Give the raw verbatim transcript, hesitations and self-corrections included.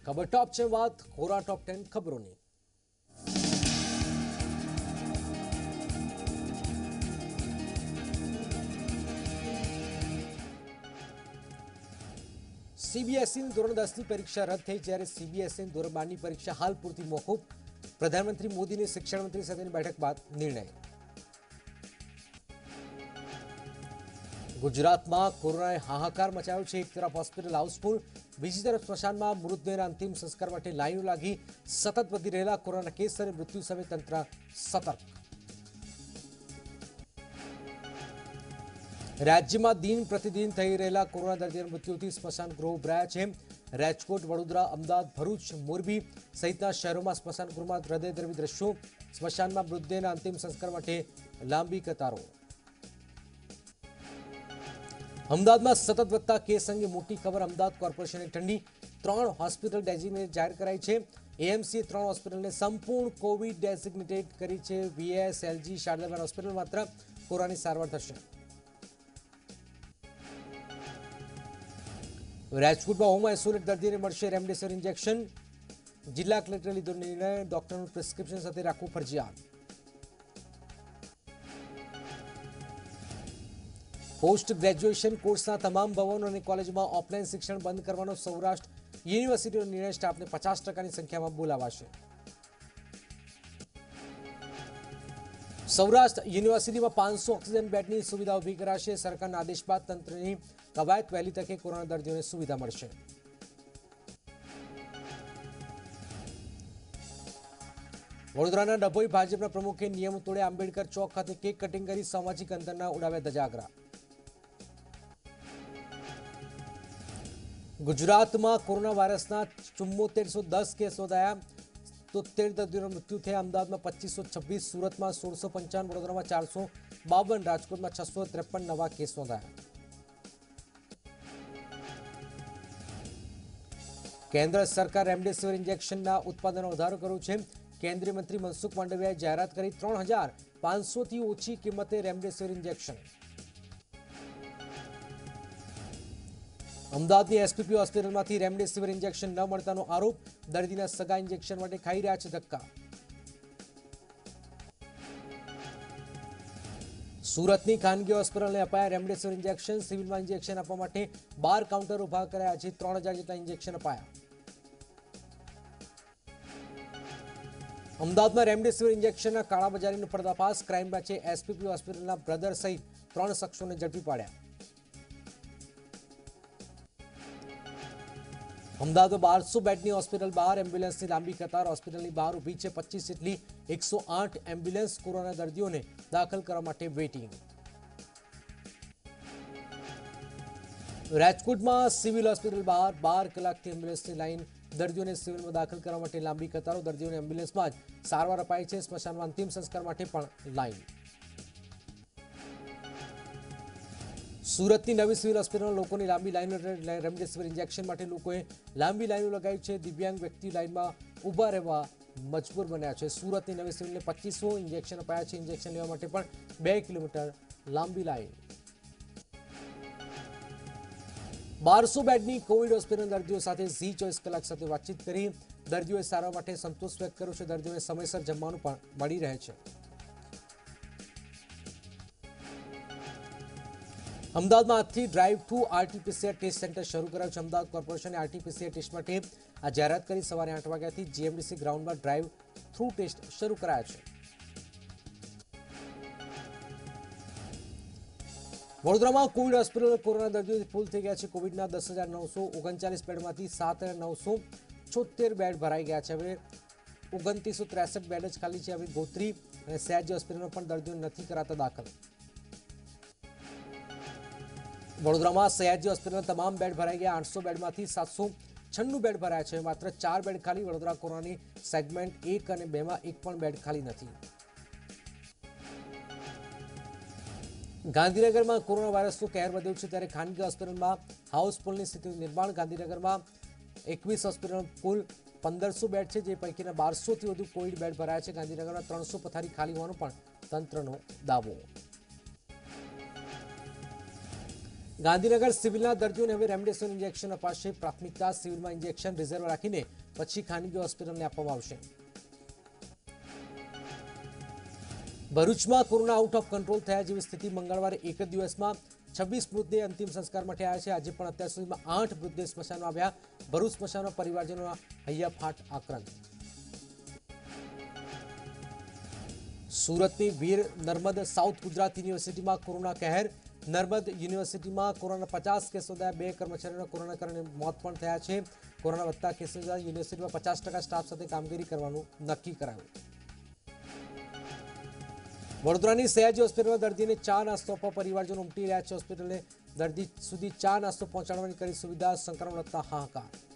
खबर टॉप છે વાત કોરા ટોપ ટેન ખબરોની। सीबीएसई ધોરણ દસ ની પરીક્ષા રદ થઈ, જ્યારે सीबीएसई ધોરણ બાર ની પરીક્ષા હાલ પૂરતી મોકૂફ। પ્રધાનમંત્રી મોદીની શિક્ષણ મંત્રી સાથેની બેઠક બાદ નિર્ણય। ગુજરાતમાં કોરોનાએ હાહાકાર મચાવ્યો છે। એક તરફ હોસ્પિટલ હાઉસફુલ, બીજી તરફ સ્મશાનમાં મૃતદેહના અંતિમ સંસ્કાર માટે લાઈનો લાગી। સતત વધી રહેલા કોરોના કેસ અને મૃત્યુ સામે તંત્ર સતર્ક। રાજ્યમાં દિન પ્રતિદિન થઈ રહેલા કોરોના દર્દીઓના મૃત્યુથી સ્મશાન ગૃહો ઉભરાયા છે। રાજકોટ, વડોદરા, અમદાવાદ, ભરૂચ, મોરબી સહિતના શહેરોમાં સ્મશાન ગૃહમાં હૃદયદ્રવી દ્રશ્યો। સ્મશાનમાં મૃતદેહના અંતિમ સંસ્કાર માટે લાંબી કતારો। અમદાવાદમાં સતત વધતા કેસ અંગે મોટી ખબર। અમદાવાદ કોર્પોરેશને ઠંડી ત્રણ હોસ્પિટલ ડેઝિગ્નેટ જાહેર કરાઈ છે। એએમસીએ ત્રણ હોસ્પિટલને સંપૂર્ણ કોવિડ ડેઝિગ્નેટેડ કરી છે। વીએસ, એલજી, શારદાબેન હોસ્પિટલ માત્ર કોરોનાની સારવાર થશે। રાજકોટમાં હોમ આઇસોલેટ દર્દીને મળશે રેમડેસિવિર ઇન્જેક્શન। જિલ્લા કલેક્ટરે લીધો નિર્ણય, ડોક્ટરનું પ્રિસ્ક્રિપ્શન સાથે રાખવું ફરજિયાત। પોસ્ટ ગ્રેજ્યુએશન કોર્સના તમામ ભવનો અને કોલેજમાં ઓફલાઈન શિક્ષણ બંધ કરવાનો સૌરાષ્ટ્ર યુનિવર્સિટીનો નિર્ણય। સ્ટાફને પચાસ ટકાની સંખ્યામાં બોલાવાશે। સૌરાષ્ટ્ર યુનિવર્સિટીમાં પાંચસો ઓક્સિજન બેડની સુવિધા ઊભી કરાશે। સરકારના આદેશ બાદ તંત્રની કવાયત, વહેલી તકે કોરોના દર્દીઓને સુવિધા મળશે। વડોદરાના ડભોઈ ભાજપના પ્રમુખે નિયમો તોડે, આંબેડકર ચોક ખાતે કેક કટિંગ કરી સામાજિક અંતરના ઉડાવ્યા ધજાગરા। ગુજરાતમાં કોરોના વાયરસના ચુમ્મોતેરસો દસ કેસ નોંધાયા, તોતેર દર્દીઓના મૃત્યુ થયા। અમદાવાદમાં પચીસો છવ્વીસ, સુરતમાં સોળસો પંચાવન, વડોદરામાં ચારસો બાવન, રાજકોટમાં છસો ત્રેપન નવા કેસ નોંધાયા। કેન્દ્ર સરકાર રેમડેસિવિર ઇન્જેક્શનના ઉત્પાદનમાં વધારો કર્યો છે। કેન્દ્રીય મંત્રી મનસુખ માંડવિયાએ જાહેરાત કરી ત્રણ હજાર પાંચસો થી ઓછી કિંમતે રેમડેસિવિર ઇન્જેક્શન। અમદાવાદની એસપીપી હોસ્પિટલમાંથી રેમડેસિવિર ઇન્જેક્શન ન મળતાનો આરોપ, દર્દીના સગા ઇન્જેક્શન માટે ખાઈ રહ્યા છે ધક્કા। સુરતની ખાનગી હોસ્પિટલને અપાયા રેમડેસિવિર ઇન્જેક્શન। સિવિલમાં ઇન્જેક્શન આપવા માટે બાર કાઉન્ટર ઉભા કરાયા છે। ત્રણ હજાર જેટલા ઇન્જેક્શન અપાયા। અમદાવાદમાં રેમડેસિવિર ઇન્જેક્શનના કાળાબજારીનો પર્દાફાશ, ક્રાઇમ બ્રાન્ચે એસપીપી હોસ્પિટલના બ્રધર સહિત ત્રણ શખ્સોને ઝડપી પાડ્યા। અમદાવાદમાં બારસો બેડની હોસ્પિટલ બહાર એમ્બ્યુલન્સની લાંબી કતાર। હોસ્પિટલની બહાર ઊભી છે પચીસ જેટલી એકસો આઠ એમ્બ્યુલન્સ। કોરોના દર્દીઓને દાખલ કરવા માટે વેઇટિંગ। રાજકોટમાં સિવિલ હોસ્પિટલ બહાર બાર કલાકથી એમ્બ્યુલન્સની લાઈન। દર્દીઓને સિવિલમાં દાખલ કરવા માટે લાંબી કતારો। દર્દીઓને એમ્બ્યુલન્સમાં જ સારવાર અપાય છે। સ્મશાનમાં અંતિમ સંસ્કાર માટે પણ લાઈન। સુરતની નવી સિવિલ હોસ્પિટલમાં લોકોની લાંબી લાઈનો, રેમડેસિવિર ઇન્જેક્શન માટે લોકોએ લાંબી લાઈનો લગાવી છે। દિવ્યાંગ વ્યક્તિ લાઈનમાં ઊભા રહેવા મજબૂર બન્યા છે। સુરતની નવી સિવિલને પચીસો ઇન્જેક્શન અપાયા છે। ઇન્જેક્શન લેવા માટે પણ બે કિલોમીટર લાંબી લાઈન। બારસો બેડની કોવિડ હોસ્પિટલના દર્દીઓ સાથે ઝી ચોવીસ કલાક સાથે વાતચીત કરી। દર્દીઓએ સારવાર માટે સંતોષ વ્યક્ત કર્યો છે। દર્દીઓને સમયસર જમવાનું પણ મળી રહે છે। અમદાવાદમાં આજથી drive to RTPCR test centre શરૂ કરાયું છે। અમદાવાદ કોર્પોરેશને આરટીપીસીઆર ટેસ્ટ માટે આ જાહેરાત કરી। સવારે આઠ વાગ્યાથી જીએમડીસી ગ્રાઉન્ડમાં ડ્રાઈવ થ્રુ ટેસ્ટ શરૂ કરાયા છે। વડોદરામાં કોવિડ હોસ્પિટલ કોરોના દર્દીઓથી ફૂલ થઈ ગયા છે। કોવિડના દસ હજાર નવસો ઓગણચાલીસ બેડમાંથી સાત હજાર નવસો છોતેર બેડ ભરાઈ ગયા છે। હવે ઓગણત્રીસો ત્રેસઠ બેડ જ ખાલી છે। હવે ગોત્રી અને સયાજી હોસ્પિટલમાં પણ દર્દીઓ નથી કરાતા દાખલ। વડોદરામાં સયાજી હોસ્પિટલના તમામ બેડ ભરાઈ ગયા। આઠસો બેડમાંથી સાતસો છન્નું બેડ ભરાયા છે। માત્ર ચાર બેડ ખાલી। વડોદરા કોરોનાની સેગમેન્ટ એક અને બે માં એક પણ બેડ ખાલી નથી। ગાંધીનગરમાં કોરોના વાયરસનો કહેર વધ્યો છે, ત્યારે ખાનગી હોસ્પિટલમાં હાઉસફુલની સ્થિતિ નિર્માણ। ગાંધીનગરમાં એકવીસ હોસ્પિટલ કુલ પંદરસો બેડ છે, જે પૈકીના બારસો થી વધુ કોવિડ બેડ ભરાયા છે। ગાંધીનગરમાં ત્રણસો પથારી ખાલી હોવાનો પણ તંત્રનો દાવો। ગાંધીનગર સિવિલના દર્દીઓને હવે રેમડેસિવિર ઇન્જેક્શન અપાશે. પ્રાથમિકતા સિવિલમાં ઇન્જેક્શન રિઝર્વ રાખીને પછી ખાનગી હોસ્પિટલને આપવામાં આવશે. ભરૂચમાં કોરોના આઉટ ઓફ કંટ્રોલ થયા જેવી સ્થિતિ. મંગળવારે એક જ દિવસમાં છવ્વીસ મૃતદેહ અંતિમ સંસ્કાર માટે આવ્યા છે. આજે પણ અત્યાર સુધીમાં આઠ મૃતદેહ સ્મશાનમાં આવ્યા. ભરૂચ સ્મશાનમાં પરિવારજનોના હૈયાફાટ આક્રંદ. સુરતની વીર નર્મદ સાઉથ ગુજરાત યુનિવર્સિટીમાં કોરોના કહેર. નર્મદ યુનિવર્સિટીમાં કોરોના પચાસ કેસ નોંધાયા. બે કર્મચારીઓના કોરોના કારણે મોત પણ થયા છે. કોરોના વધતા કેસો યુનિવર્સિટીમાં પચાસ ટકા સ્ટાફ સાથે કામગીરી કરવાનું નક્કી કરાયું. વડોદરાની સયાજી હોસ્પિટલમાં દર્દીને ચા નાસ્તો આપવા પરિવારજનો ઉમટી રહ્યા છે. હોસ્પિટલે દર્દી સુધી ચા નાસ્તો પહોંચાડવાની કરી સુવિધા. સંક્રમણ વધતા હાહાકાર.